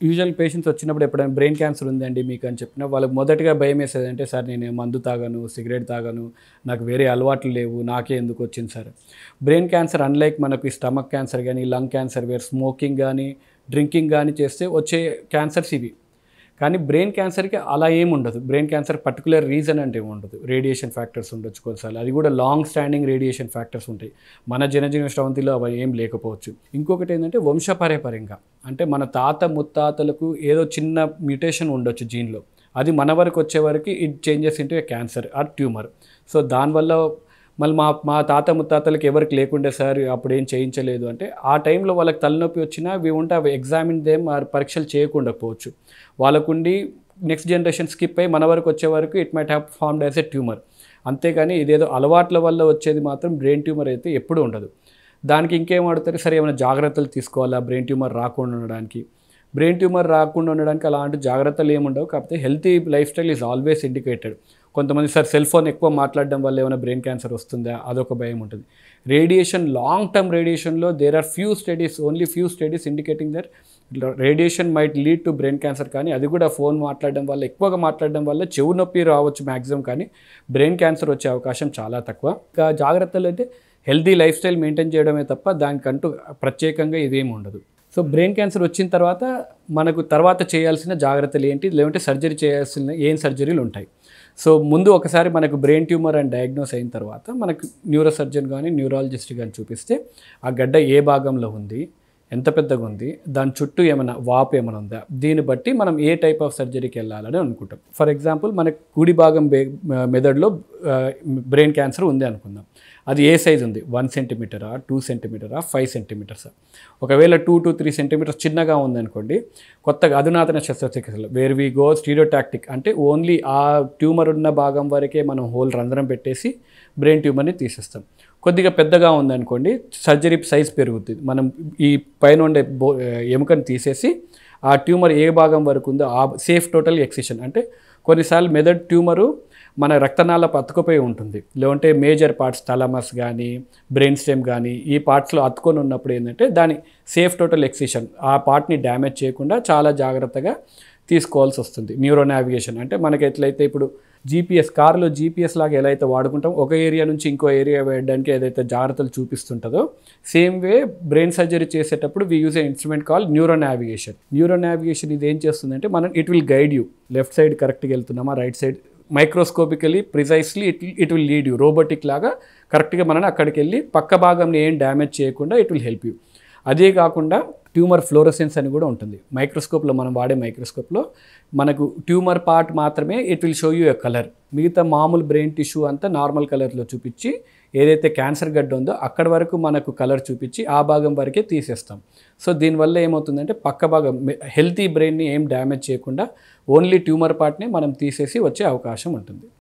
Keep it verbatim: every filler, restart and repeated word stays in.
Usual patients వచ్చినప్పుడు ఎప్పుడైనా brain cancer ఉందండి మీకు అని చెప్పినా వాళ్ళకి మొదటగా భయం వేసేదంటే సార్ నేను మందు తాగాను, సిగరెట్ తాగాను, నాకు వేరే అలవాట్లు లేవు, నాకే ఎందుకు వచ్చింది సార్. బ్రెయిన్ క్యాన్సర్ అన్లైక్ మనకు ఈ స్టమక్ క్యాన్సర్ కానీ, లంగ్ క్యాన్సర్ వేరు స్మోకింగ్ కానీ, డ్రింకింగ్ కానీ చేస్తే వచ్చే క్యాన్సర్స్ ఇవి. కానీ బ్రెయిన్ క్యాన్సర్కి అలా ఏమి ఉండదు. బ్రెయిన్ క్యాన్సర్ పర్టికులర్ రీజన్ అంటే ఏమి ఉండదు. రేడియేషన్ ఫ్యాక్టర్స్ ఉండొచ్చు కొన్నిసార్లు, అది కూడా లాంగ్ స్టాండింగ్ రేడియేషన్ ఫ్యాక్టర్స్ ఉంటాయి. మన జనజీవన స్రవంతిలో అవి ఏం లేకపోవచ్చు. ఇంకొకటి ఏంటంటే వంశపారంపర్యంగా, అంటే మన తాత ముత్తాతలకు ఏదో చిన్న మ్యూటేషన్ ఉండొచ్చు జీన్లో, అది మన వరకు వచ్చే వరకు it changes into a cancer or tumour. So దానివల్ల మళ్ళీ మా మా తాత ముత్తాతలకు ఎవరికి లేకుండే సార్ అప్పుడు ఏం చేయించలేదు అంటే, ఆ టైంలో వాళ్ళకి తలనొప్పి వచ్చినా అవి ఉంటే అవి ఎగ్జామిన్ దేమ్ ఆ పరీక్షలు చేయకుండా పోవచ్చు. వాళ్ళకుండి నెక్స్ట్ జనరేషన్ స్కిప్ అయ్యి మన వరకు వచ్చే వరకు it might have formed as a tumour. అంతేగాని ఇదేదో అలవాట్ల వల్ల వచ్చేది మాత్రం బ్రెయిన్ ట్యూమర్ అయితే ఎప్పుడూ ఉండదు. దానికి ఇంకేం వాడతారు, సరే ఏమైనా జాగ్రత్తలు తీసుకోవాలా బ్రెయిన్ ట్యూమర్ రాకుండా ఉండడానికి. బ్రెయిన్ ట్యూమర్ రాకుండా ఉండడానికి అలాంటి జాగ్రత్తలు ఏముండవు. కాకపోతే healthy lifestyle is always indicated. కొంతమంది సార్ సెల్ ఫోన్ ఎక్కువ మాట్లాడడం వల్ల ఏమైనా బ్రెయిన్ క్యాన్సర్ వస్తుందా, అదొక భయం ఉంటుంది. రేడియేషన్, లాంగ్ టర్మ్ రేడియేషన్లో there are few studies, only few studies indicating that radiation might lead to brain cancer. కానీ అది కూడా ఫోన్ మాట్లాడడం వల్ల, ఎక్కువగా మాట్లాడడం వల్ల చెవు నొప్పి రావచ్చు మ్యాక్సిమం, కానీ బ్రెయిన్ క్యాన్సర్ వచ్చే అవకాశం చాలా తక్కువ. ఇంకా జాగ్రత్తలు అయితే హెల్తీ లైఫ్ స్టైల్ మెయింటైన్ చేయడమే తప్ప దానికంటూ ప్రత్యేకంగా ఇదేమి ఉండదు. సో బ్రెయిన్ క్యాన్సర్ వచ్చిన తర్వాత మనకు తర్వాత చేయాల్సిన జాగ్రత్తలు ఏంటి, లేదంటే సర్జరీ చేయాల్సిన ఏం సర్జరీలు ఉంటాయి. సో ముందు ఒకసారి మనకు బ్రెయిన్ ట్యూమర్ అని డయాగ్నోస్ అయిన తర్వాత మనకు న్యూరో సర్జన్ కానీ న్యూరాలజిస్ట్ కానీ చూపిస్తే ఆ గడ్డ ఏ భాగంలో ఉంది, ఎంత పెద్దగా ఉంది, దాని చుట్టూ ఏమైనా వాపు ఏమైనా ఉందా, దీన్ని బట్టి మనం ఏ టైప్ ఆఫ్ సర్జరీకి వెళ్ళాలని అనుకుంటాం. ఫర్ ఎగ్జాంపుల్ మనకు కుడి భాగం మెదడులో బ్రెయిన్ క్యాన్సర్ ఉంది అనుకుందాం. అది ఏ సైజ్ ఉంది, వన్ సెంటీమీటరా, టూ సెంటీమీటరా, ఫైవ్ సెంటీమీటర్సా. ఒకవేళ టూ టు త్రీ సెంటీమీటర్స్ చిన్నగా ఉందనుకోండి, కొత్తగా అధునాతన శస్త్రచికిత్సలు వేర్ వి గో స్టీరియోటాక్టిక్, అంటే ఓన్లీ ఆ ట్యూమర్ ఉన్న భాగం వరకే మనం హోల్ రంధ్రం పెట్టేసి బ్రెయిన్ ట్యూమర్ని తీసేస్తాం. కొద్దిగా పెద్దగా ఉందనుకోండి, సర్జరీ సైజ్ పెరుగుతుంది. మనం ఈ పైన ఉండే బో ఎముకను తీసేసి ఆ ట్యూమర్ ఏ భాగం వరకు ఉందో ఆ సేఫ్ టోటల్ ఎక్సిషన్, అంటే కొన్నిసార్లు మెదడు ట్యూమరు మన రక్తనాళపు అతుకుపోయి ఉంటుంది, లేదంటే మేజర్ పార్ట్స్ థాలమస్ కానీ బ్రెయిన్ స్టెమ్ కానీ ఈ పార్ట్స్లో అతుకొని ఉన్నప్పుడు ఏంటంటే దాని సేఫ్ టోటల్ ఎక్సిషన్, ఆ పార్ట్ని డ్యామేజ్ చేయకుండా చాలా జాగ్రత్తగా తీసుకోవాల్సి వస్తుంది. న్యూరో నావిగేషన్ అంటే మనకి ఎట్లయితే ఇప్పుడు జీపీఎస్, కార్లో జీపీఎస్ లాగా ఎలా అయితే వాడుకుంటాం, ఒక ఏరియా నుంచి ఇంకో ఏరియా వేయడానికి ఏదైతే జాగ్రత్తలు చూపిస్తుంటుందో, సేమ్ వే బ్రెయిన్ సర్జరీ చేసేటప్పుడు we use a instrument call neuro navigation. Neuro navigation ఇది ఏం చేస్తుందంటే మనం it will guide you, left side కరెక్ట్గా వెళ్తున్నామా, right side microscopically precisely it it will lead you, robotic లాగా కరెక్ట్గా మనం అక్కడికి వెళ్ళి పక్క భాగంని ఏం డ్యామేజ్ చేయకుండా ఇట్ విల్ హెల్ప్ యూ. అదే కాకుండా ట్యూమర్ ఫ్లోరోసెన్స్ అని కూడా ఉంటుంది. మైక్రోస్కోప్లో మనం వాడే మైక్రోస్కోప్లో మనకు ట్యూమర్ పార్ట్ మాత్రమే it will show you a colour, మిగతా మామూలు బ్రెయిన్ టిష్యూ అంతా నార్మల్ కలర్లో చూపించి ఏదైతే క్యాన్సర్ గడ్డ ఉందో అక్కడ వరకు మనకు కలర్ చూపించి ఆ భాగం వరకే తీసేస్తాం. సో దీనివల్ల ఏమవుతుందంటే పక్క భాగం హెల్తీ బ్రెయిన్ని ఏం డ్యామేజ్ చేయకుండా ఓన్లీ ట్యూమర్ పార్ట్ని మనం తీసేసి వచ్చే అవకాశం ఉంటుంది.